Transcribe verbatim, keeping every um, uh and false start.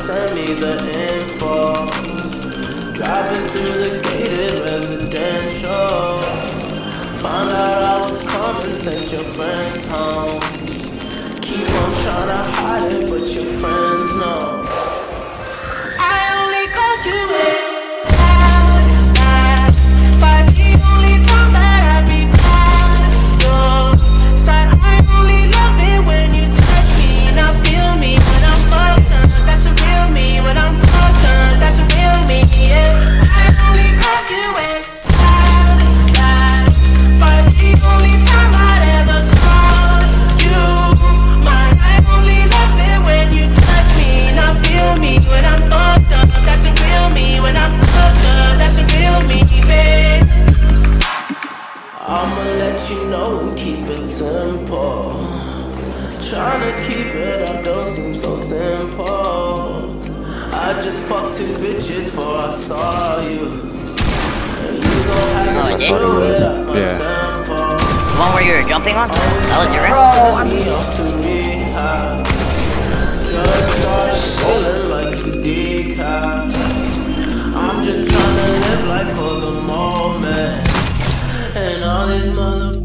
send me the info. Driving through the gated residential. Found out I was coming, sent your friends home. Keep on trying to hide it, but your friends know. I only called you in. I'ma let you know and keep it simple. Tryna keep it up don't seem so simple. I just fucked two bitches before I saw you. And you gon' have to do it up my tempo. The one where you were jumping on? That was your Just started feeling like it's decaf. I'm just tryna live life for the moment. And all these motherfuckers